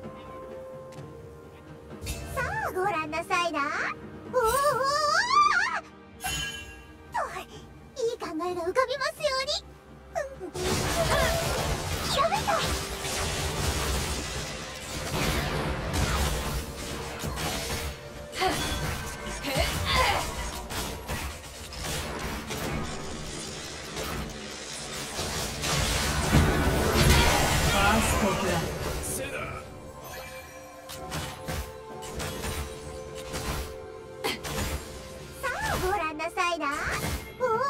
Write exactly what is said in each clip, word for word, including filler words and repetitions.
さあご覧なさいな。おおおお、いい考えが浮かびますように。うん、ひらめいた。 ファーストブラッド。 ご覧なさいな。おおおお、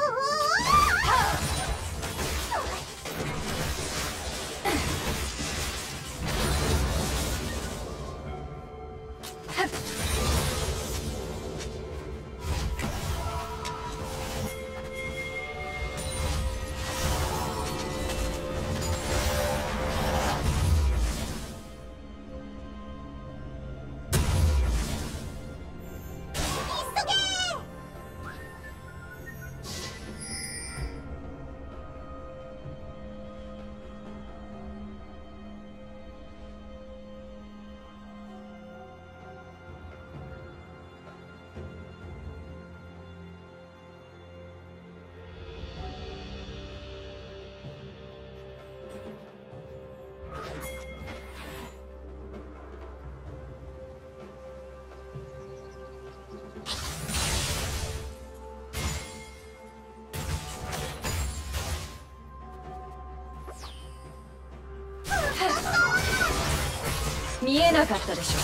見えなかったでしょ。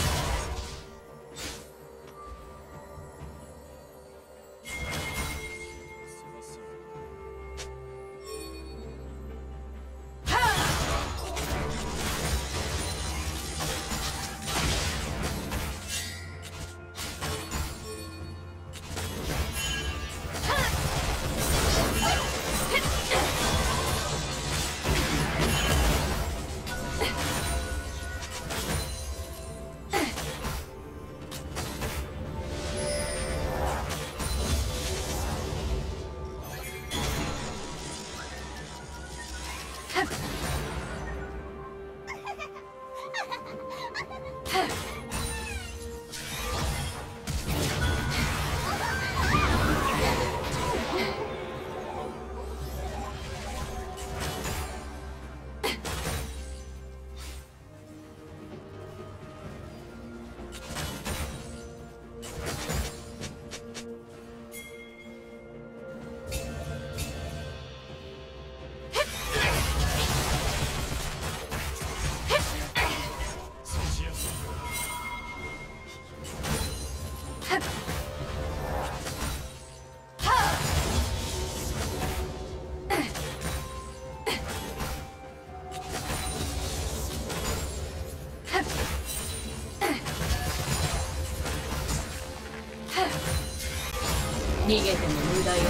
逃げても無駄よ。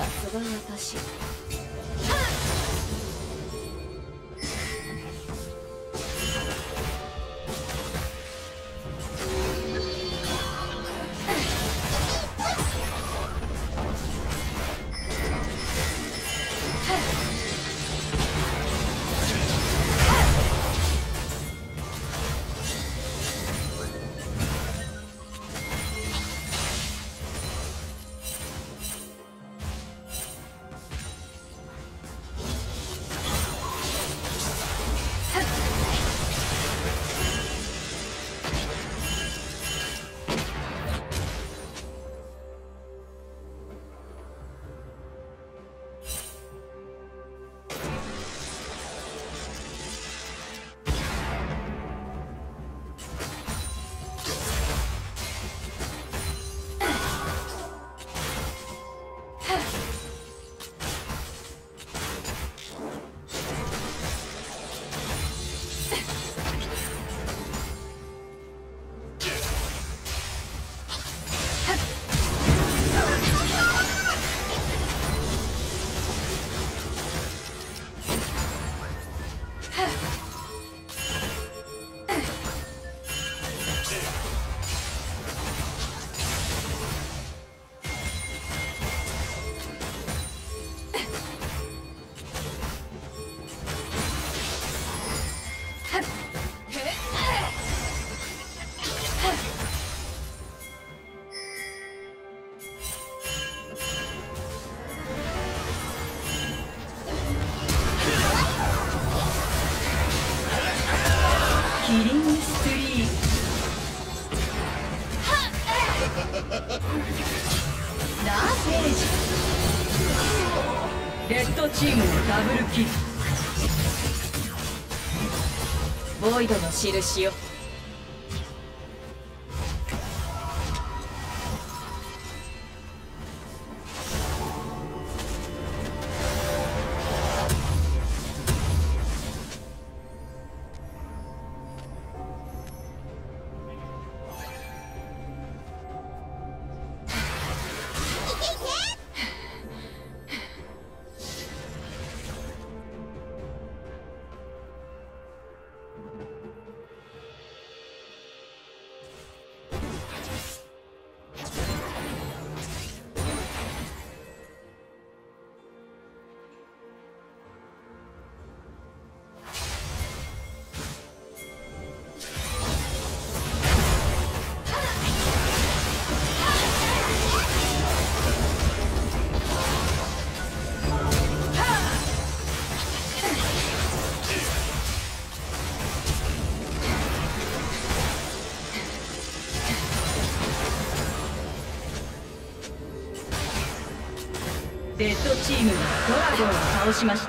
すが私。キリンストリーム。ラーページ。レッドチームのダブルキル。ボイドの印よ。レッドチームがドラゴンを倒しました。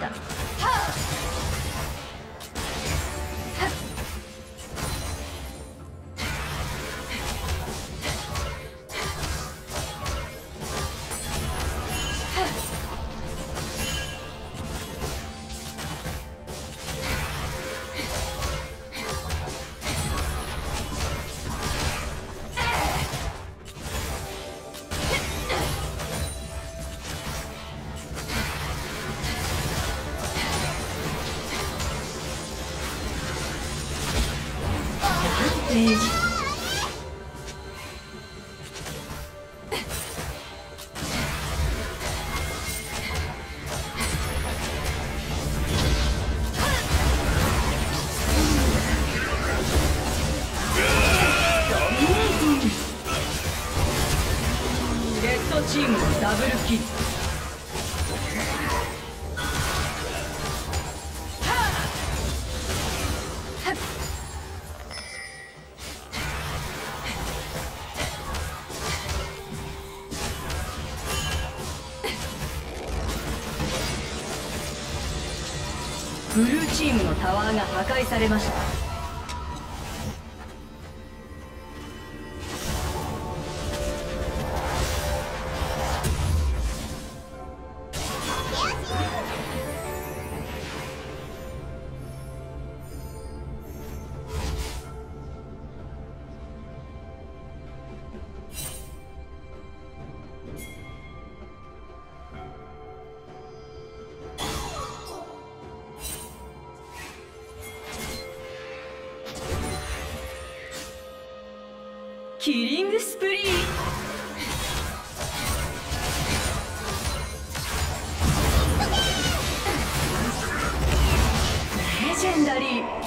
ページ。レッドチームのダブルキル。ブルーチームのタワーが破壊されました。 キリングスプリー。レジェンダリー。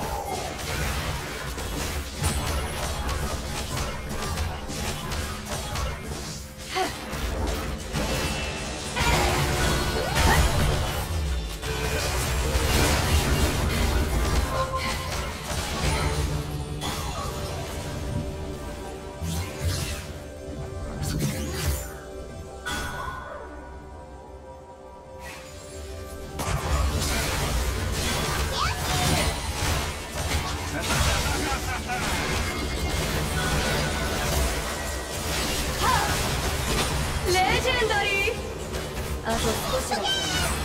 レジェンダリー。あと少しだった。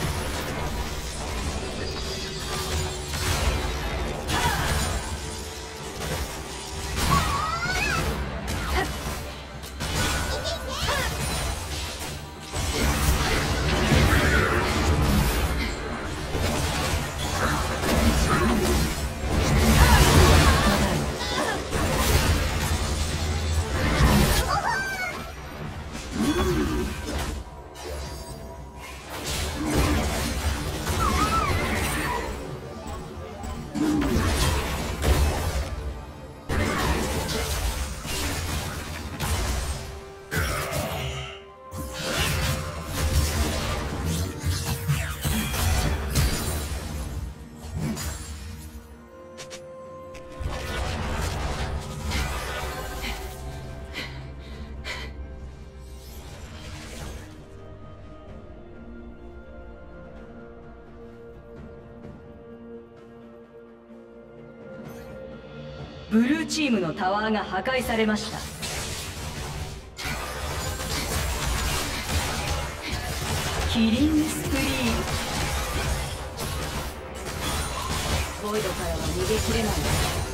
ブルーチームのタワーが破壊されました。キリングスプリー。ボイドからは逃げ切れない。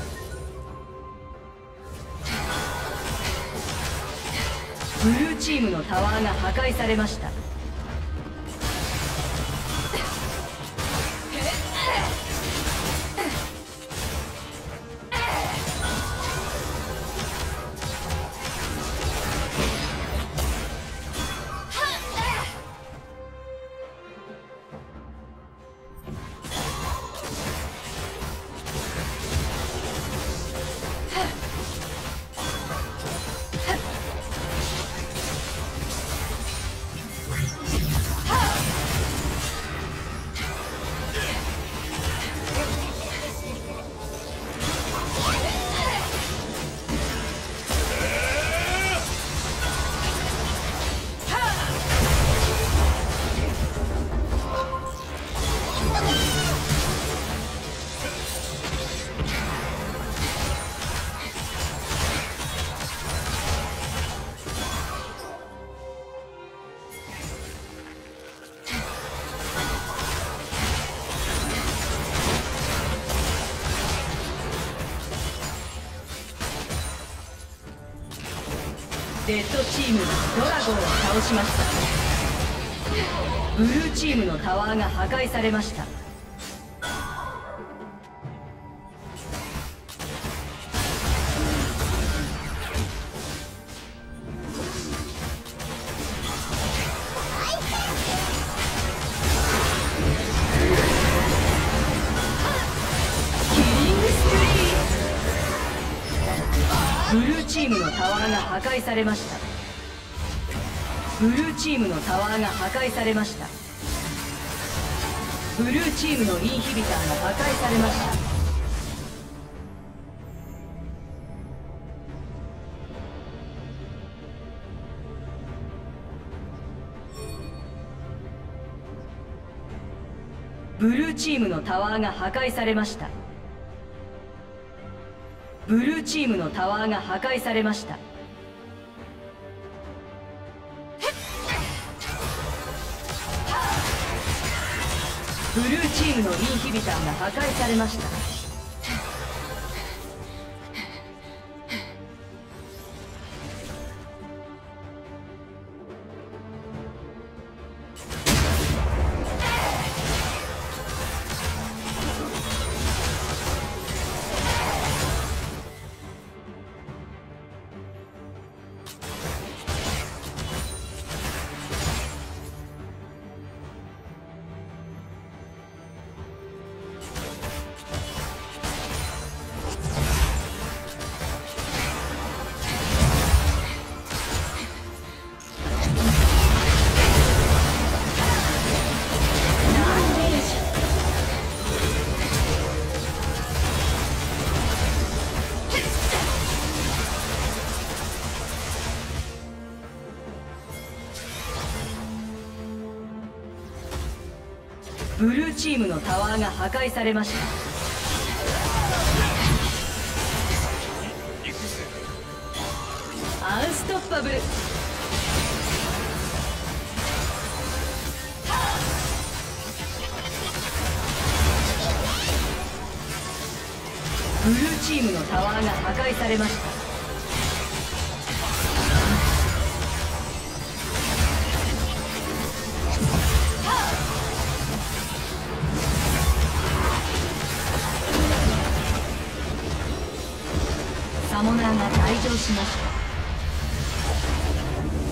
ブルーチームのタワーが破壊されました。レッドチームがドラゴンを倒しました。ブルーチームのタワーが破壊されました。ブルーチームのタワーが破壊されました。ブルーチームのタワーが破壊されました。ブルーチームのインヒビターが破壊されました。ブルーチームのタワーが破壊されました。ブルーチームのタワーが破壊されました。ブルーチームのインヒビターが破壊されました。 ブルーチームのタワーが破壊されました。アンストッパブル。ブルーチームのタワーが破壊されました。サモナーが退場しました。